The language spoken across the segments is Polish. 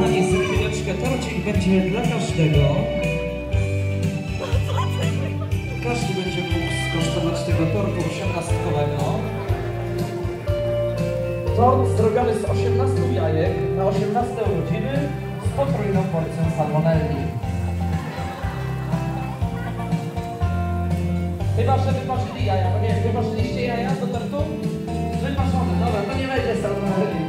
kochani, za chwileczkę torcik będzie dla każdego. Każdy będzie mógł skosztować tego tortu 18-kowego. Tort zrobiony z 18 jajek na 18 urodziny z potrójną porcją salmonelli. Chyba, że wyparzyli jaja. No nie wiem, wyparzyliście jaja do tortu? Wyparzone, dobra, to nie będzie salmonelli.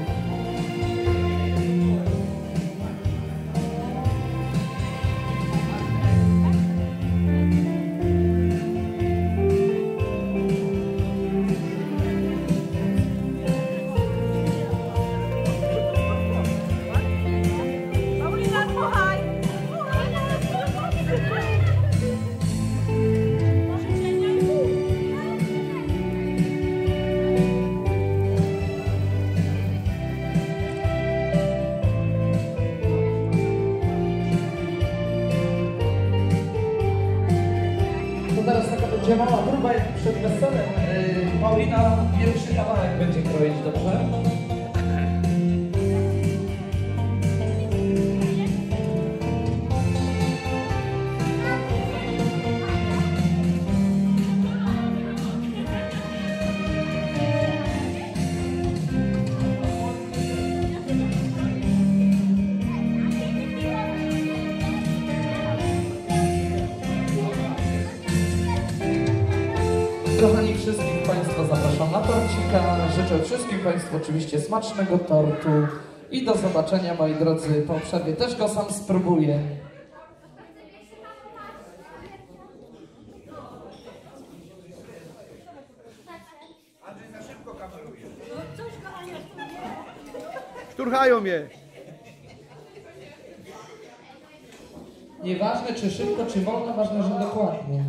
Teraz taka będzie mała próba jak przed weselem. Paulina pierwszy kawałek będzie kroić, dobrze? Kochani, wszystkich Państwa zapraszam na torcika. Życzę wszystkim Państwu oczywiście smacznego tortu i do zobaczenia, moi drodzy, po przerwie. Też go sam spróbuję. Andrzej za szybko kameruje. Szturchają mnie. Nieważne czy szybko, czy wolno, ważne, że dokładnie.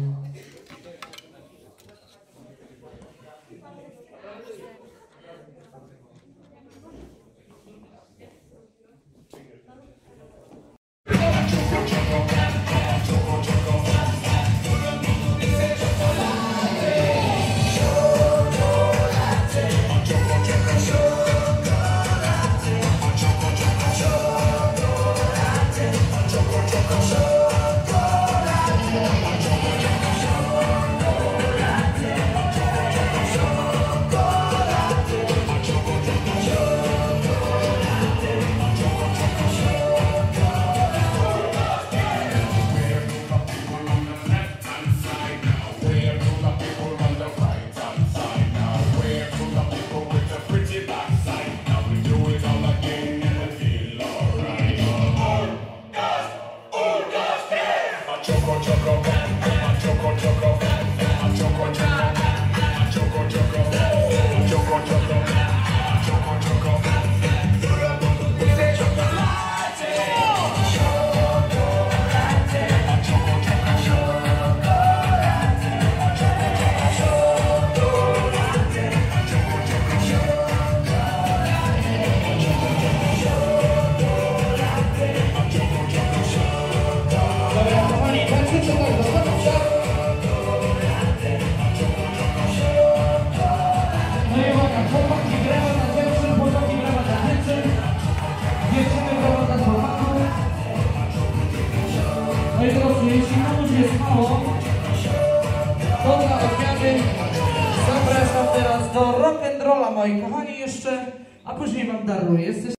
Moi drodzy, jeśli komuś jest mało, to dla odmiany zapraszam teraz do rock'n'rolla, moi kochani, jeszcze, a później wam daruję. Jesteś...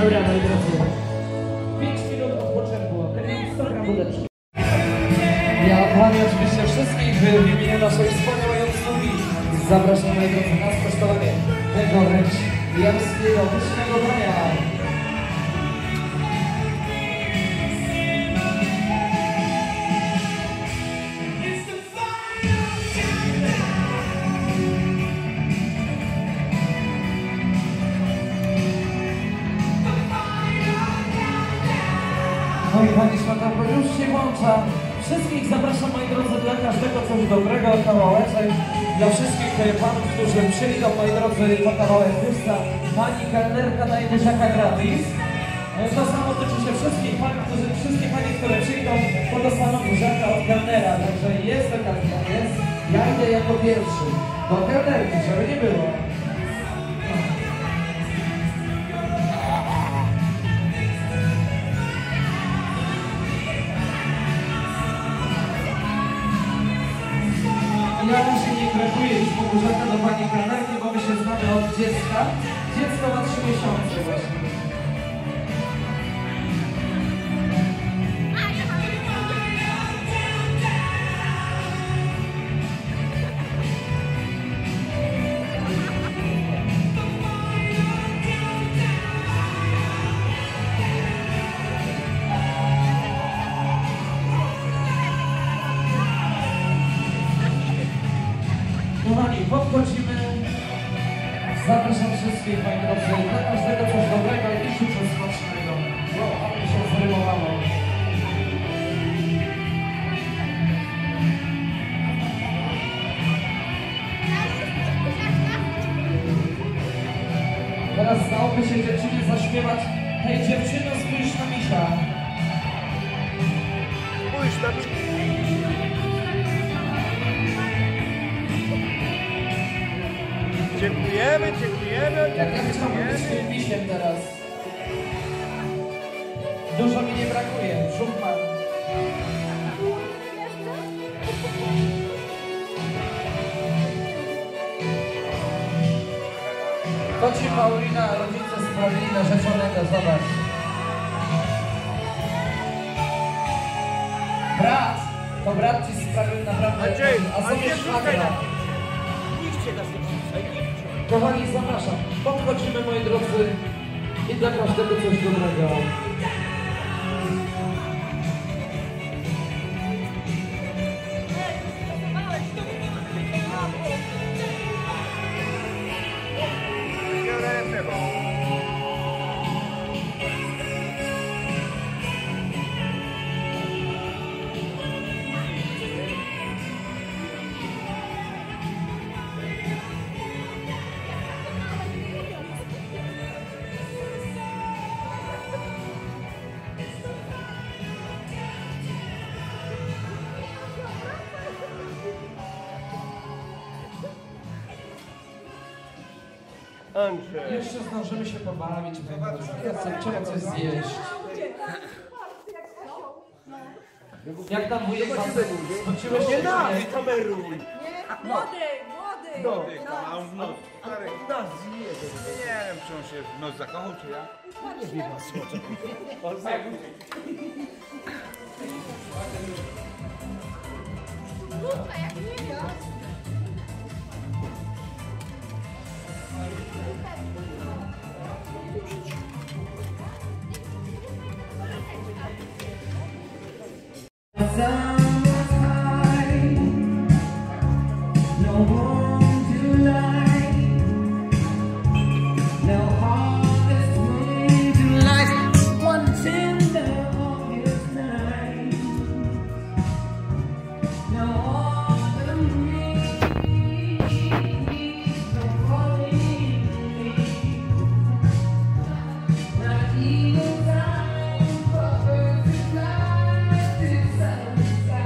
Dobra, moi drodzy. 5 minut odpoczynku. 100 gram wódeczki. Ja kochani oczywiście wszystkich w imieniu naszej wspaniałej obsługi zapraszam, moi drodzy, na skosztowanie tego wręcz jamskiego pysznego dania. No i Pani Świętoko już się włącza. Wszystkich zapraszam, moi drodzy, dla każdego coś dobrego, kawałeczek. Dla wszystkich panów, którzy przyjdą, moi drodzy, po kawałek pusta. Pani kelnerka daje buziaka gratis. To samo tyczy się wszystkich pani, które przyjdą, to dostaną buziaka od kelnera. Także jest okazja, jest. Ja idę jako pierwszy do kelnerki, żeby nie było. Ja się nie brakuje już poburzaka do pani kelnerki, bo my się znamy od dziecka. Dziecko ma 3 miesiące właśnie. Kochani, podchodzimy. Zapraszam wszystkich, moi drodzy, dla każdego coś dobrego i życzę smacznego. Bo aby się zrymowało. Teraz dałoby się dziewczynie zaśpiewać. Hej dziewczyno, spójrz na misia. Spójrz na mnie. Dziękujemy, dziękujemy. Jak ja chciałbym być tym misiem teraz. Dużo mi nie brakuje, brzuch mam. To ci Paulina, rodzice sprawili narzeczonego, zobacz. Brat, to brat ci sprawił naprawdę. Andrzej, a sobie szwagra. Kochani, zapraszam. Podchodzimy, moi drodzy, i dla każdego coś dobrego. Andrzej. Jeszcze zdążymy się pobawić, trzeba coś zjeść. Jak tam wujek wam spoczyłeś się? Nie kameruj. Młody! No. A on w nos. Stary, Nas zjedzie. nie wiem, czy on się w nos zakochał, czy ja? Not even time for her to fly to sunshine.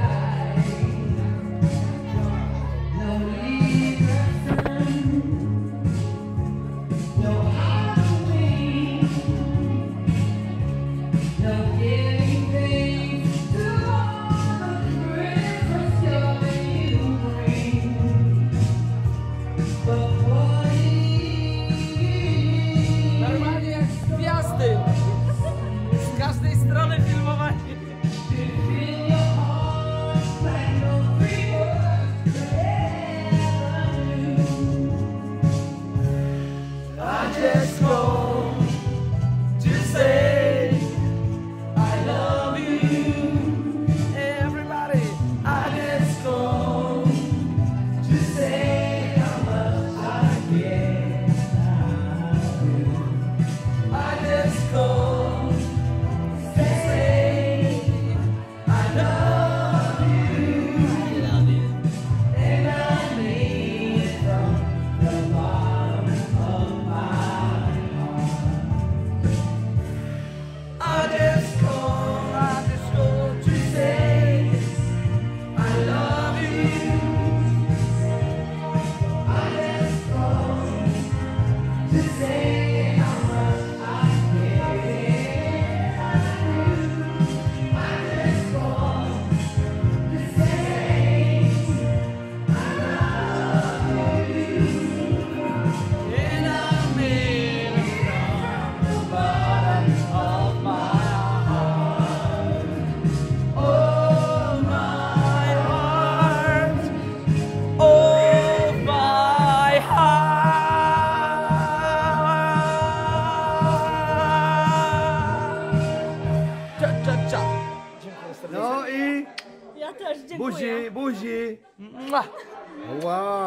Wow.